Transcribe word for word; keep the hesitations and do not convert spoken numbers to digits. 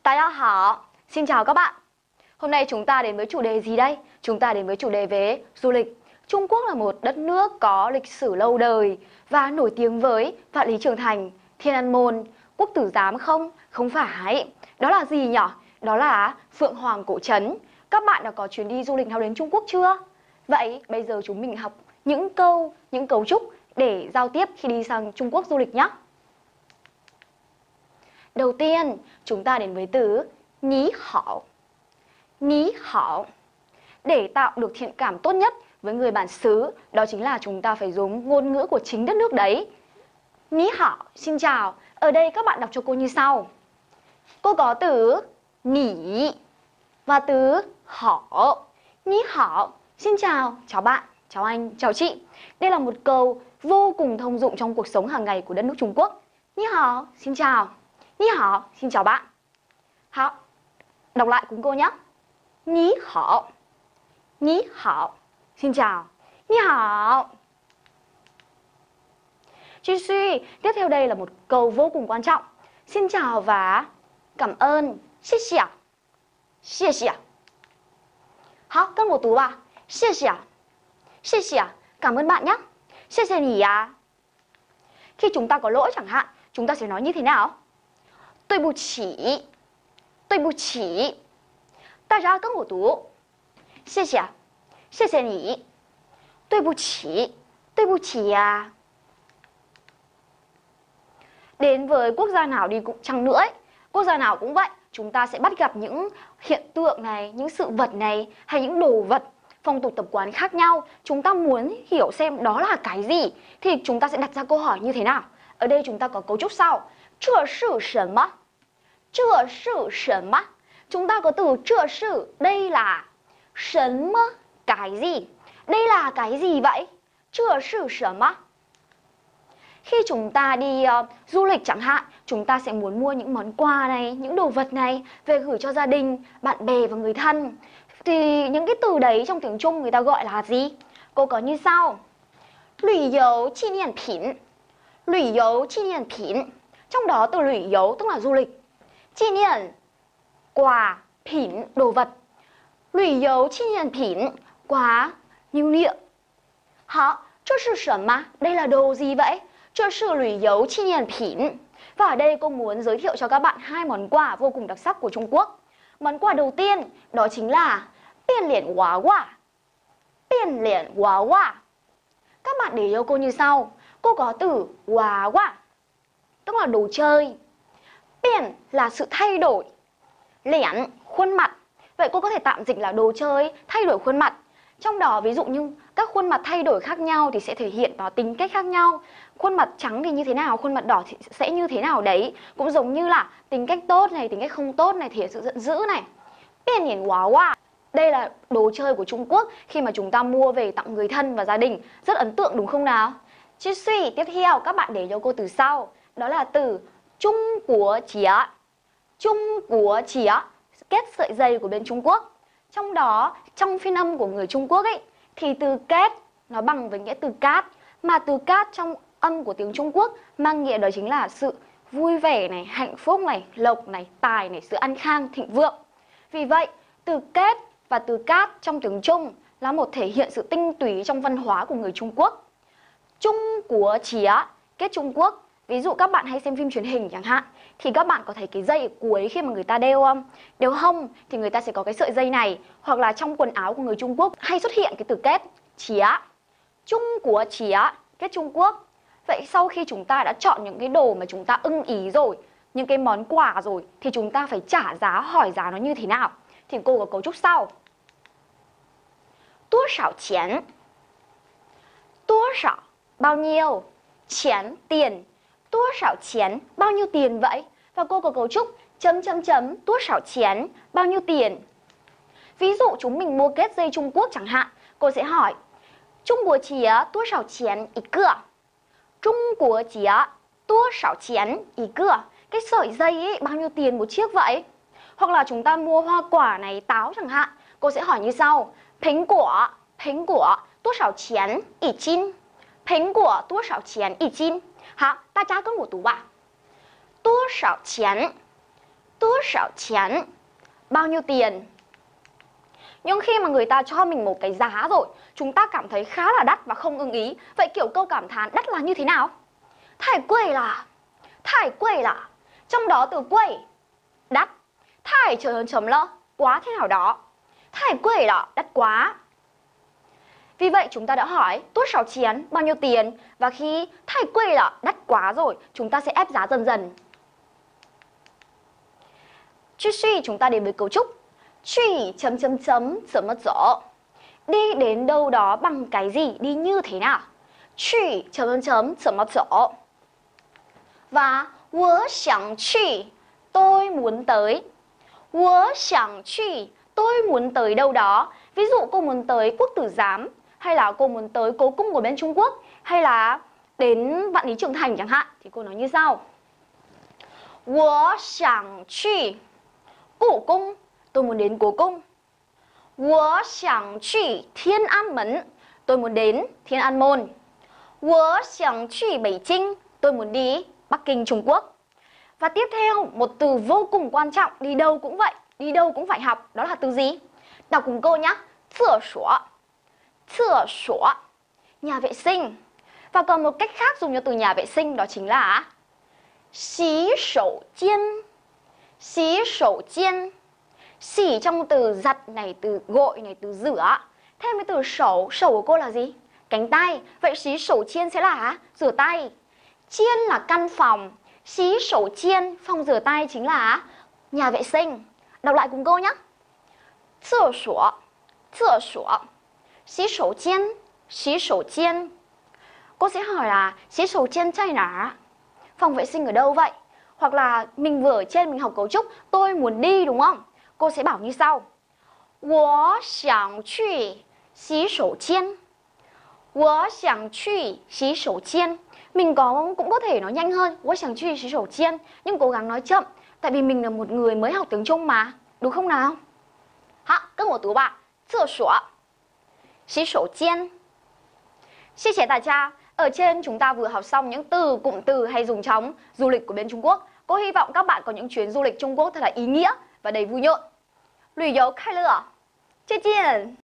大家好, xin chào các bạn. Hôm nay chúng ta đến với chủ đề gì đây? Chúng ta đến với chủ đề về du lịch. Trung Quốc là một đất nước có lịch sử lâu đời và nổi tiếng với Vạn Lý Trường Thành, Thiên An Môn, Quốc Tử Giám không? Không phải. Đó là gì nhỉ? Đó là Phượng Hoàng Cổ Trấn. Các bạn đã có chuyến đi du lịch nào đến Trung Quốc chưa? Vậy bây giờ chúng mình học những câu, những cấu trúc để giao tiếp khi đi sang Trung Quốc du lịch nhé. Đầu tiên, chúng ta đến với từ ní hảo. Ní hảo. Để tạo được thiện cảm tốt nhất với người bản xứ, đó chính là chúng ta phải dùng ngôn ngữ của chính đất nước đấy. Ní hảo, xin chào. Ở đây các bạn đọc cho cô như sau. Cô có từ nỉ và từ hảo. Ní hảo, xin chào, chào bạn, chào anh, chào chị. Đây là một câu vô cùng thông dụng trong cuộc sống hàng ngày của đất nước Trung Quốc. Ní hảo, xin chào. Ní hảo, xin chào bạn. Hảo, đọc lại cùng cô nhé. Ní hảo. Ní hảo, xin chào. Ní hảo. Chi suy, tiếp theo đây là một câu vô cùng quan trọng. Xin chào và cảm ơn. Xie xie. Xie xie. Hảo,跟我读吧. Xie xie. Xie xie. Cảm ơn bạn nhé. Xie xie nhỉ à. Khi chúng ta có lỗi chẳng hạn, chúng ta sẽ nói như thế nào? 对不起，对不起，大家跟我读，谢谢，谢谢你，对不起，对不起呀。Đến với quốc gia nào đi cũng chăng nữa ấy, quốc gia nào cũng vậy, chúng ta sẽ bắt gặp những hiện tượng này, những sự vật này hay những đồ vật, phong tục tập quán khác nhau. Chúng ta muốn hiểu xem đó là cái gì thì chúng ta sẽ đặt ra câu hỏi như thế nào. Ở đây chúng ta có cấu trúc sau. 这是什么? 这是什么? Chúng ta có từ 这是, đây là 什么 cái gì? Đây là cái gì vậy? 这是什么? Khi chúng ta đi uh, du lịch chẳng hạn, chúng ta sẽ muốn mua những món quà này, những đồ vật này về gửi cho gia đình, bạn bè và người thân. Thì những cái từ đấy trong tiếng Trung người ta gọi là gì? Cô có như sau. 旅游纪念品. 旅游纪念品. Trong đó từ lũy dấu tức là du lịch. Chi niên, quà,品, đồ vật. Lũy dấu chi niên品, quà, lưu niệm. Hả? 这是什么? Đây là đồ gì vậy? 这是旅游纪念品. Và ở đây cô muốn giới thiệu cho các bạn hai món quà vô cùng đặc sắc của Trung Quốc. Món quà đầu tiên đó chính là biên liễn hóa hoa. Biên liễn hóa hoa. Các bạn để cho cô như sau. Cô có từ hóa hoa, tức là đồ chơi. Biên là sự thay đổi. Liễn, khuôn mặt. Vậy cô có thể tạm dịch là đồ chơi, thay đổi khuôn mặt. Trong đó ví dụ như các khuôn mặt thay đổi khác nhau thì sẽ thể hiện nó tính cách khác nhau. Khuôn mặt trắng thì như thế nào, khuôn mặt đỏ thì sẽ như thế nào đấy. Cũng giống như là tính cách tốt này, tính cách không tốt này, thể hiện sự giận dữ này. Biên liễn hóa hoa. Đây là đồ chơi của Trung Quốc khi mà chúng ta mua về tặng người thân và gia đình. Rất ấn tượng đúng không nào? Chứ suy, tiếp theo các bạn để cho cô từ sau. Đó là từ Trung Quốc chĩa. Trung Quốc chĩa, kết sợi dây của bên Trung Quốc. Trong đó, trong phiên âm của người Trung Quốc ấy, thì từ kết nó bằng với nghĩa từ cát. Mà từ cát trong âm của tiếng Trung Quốc mang nghĩa đó chính là sự vui vẻ này, hạnh phúc này, lộc này, tài này, sự an khang, thịnh vượng. Vì vậy, từ kết và từ cát trong tiếng Trung là một thể hiện sự tinh túy trong văn hóa của người Trung Quốc. Trung Quốc chĩa, kết Trung Quốc. Ví dụ các bạn hay xem phim truyền hình chẳng hạn, thì các bạn có thấy cái dây ở cuối khi mà người ta đeo um, đeo hông thì người ta sẽ có cái sợi dây này. Hoặc là trong quần áo của người Trung Quốc hay xuất hiện cái từ kết chía. Trung Quốc chía, kết Trung Quốc. Vậy sau khi chúng ta đã chọn những cái đồ mà chúng ta ưng ý rồi, những cái món quà rồi, thì chúng ta phải trả giá, hỏi giá nó như thế nào. Thì cô có cấu trúc sau. Toa sảo chén. Toa sảo, bao nhiêu? Chén, tiền. Toa sảo chén, bao nhiêu tiền vậy? Và cô có cấu trúc chấm chấm chấm, toa sảo chén, bao nhiêu tiền? Ví dụ chúng mình mua kết dây Trung Quốc chẳng hạn, cô sẽ hỏi Trung Quốc chía toa sảo chén một cái? Trung Quốc chía toa sảo chén một cái? Cái sợi dây ấy bao nhiêu tiền một chiếc vậy? Hoặc là chúng ta mua hoa quả này, táo chẳng hạn, cô sẽ hỏi như sau. Bánh quả, bánh quả, toa sảo chén một斤? Bánh quả toa sảo chén một斤? 好，大家跟我读吧。多少钱？ 多少钱 bao nhiêu tiền. Nhưng khi mà người ta cho mình một cái giá rồi, chúng ta cảm thấy khá là đắt và không ưng ý. Vậy kiểu câu cảm thán đắt là như thế nào? Thái quầy là, thái quầy là. Trong đó từ quầy, đắt. Thái chấm chấm là quá thế nào đó. Thái quầy là đắt quá. Vì vậy chúng ta đã hỏi tuốt sáu chén bao nhiêu tiền. Và khi thái quầy là đắt quá rồi, chúng ta sẽ ép giá dần dần. Truy suy chúng ta đến với cấu trúc. Truy chấm chấm chấm chấm mất rõ. Đi đến đâu đó bằng cái gì, đi như thế nào. Truy chấm chấm chấm chấm mất rõ. Và wo xiang truy, tôi muốn tới. Wo xiang truy, tôi muốn tới đâu đó. Ví dụ cô muốn tới Quốc Tử Giám, hay là cô muốn tới cố cung của bên Trung Quốc, hay là đến Vạn Lý Trường Thành chẳng hạn, thì cô nói như sau. Wo xiang truy Cố cung, tôi muốn đến cố cung. Wo xiang truy Thiên An Môn, tôi muốn đến Thiên An Môn. Wo xiang truy Bắc Kinh, tôi muốn đi Bắc Kinh Trung Quốc. Và tiếp theo một từ vô cùng quan trọng, đi đâu cũng vậy, đi đâu cũng phải học, đó là từ gì? Đọc cùng cô nhé.厕所,厕所, nhà vệ sinh. Và còn một cách khác dùng cho từ nhà vệ sinh, đó chính là xí sổ chiên. Xí sổ chiên. Xỉ trong từ giặt này, từ gội này, từ rửa. Thêm với từ sổ, sổ của cô là gì? Cánh tay. Vậy xí sổ chiên sẽ là rửa tay. Chiên là căn phòng. Xí sổ chiên, phòng rửa tay chính là nhà vệ sinh. Đọc lại cùng cô nhé.厕所,厕所, xí sổ chiên, xí sổ chiên. Cô sẽ hỏi là xí sổ chiên在哪? Phòng vệ sinh ở đâu vậy? Hoặc là mình vừa ở trên mình học cấu trúc, tôi muốn đi đúng không? Cô sẽ bảo như sau. Wo xiang qu xí sổ chiên. Wo xiang qu xí sổ chiên. Mình có cũng có thể nói nhanh hơn. Wo xiang qu xí sổ chiên. Nhưng cố gắng nói chậm. Tại vì mình là một người mới học tiếng Trung mà. Đúng không nào? Hả,跟我读吧. 厕所, 洗手间. Xin chào đại gia. Ở trên chúng ta vừa học xong những từ, cụm từ hay dùng trong du lịch của bên Trung Quốc. Cô hy vọng các bạn có những chuyến du lịch Trung Quốc thật là ý nghĩa và đầy vui nhộn. Lùi dấu khai lửa.再见.